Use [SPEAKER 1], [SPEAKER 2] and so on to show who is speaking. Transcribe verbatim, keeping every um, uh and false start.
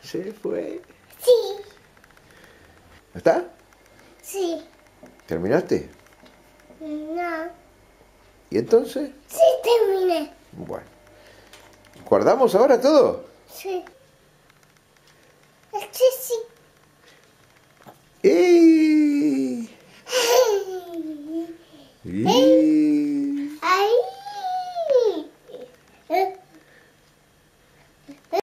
[SPEAKER 1] Se fue.
[SPEAKER 2] Sí.
[SPEAKER 1] ¿Está?
[SPEAKER 2] Sí.
[SPEAKER 1] ¿Terminaste?
[SPEAKER 2] No.
[SPEAKER 1] ¿Y entonces?
[SPEAKER 2] Sí, terminé.
[SPEAKER 1] Bueno. ¿Guardamos ahora todo?
[SPEAKER 2] Sí. Sí, sí.
[SPEAKER 1] ¡Ey!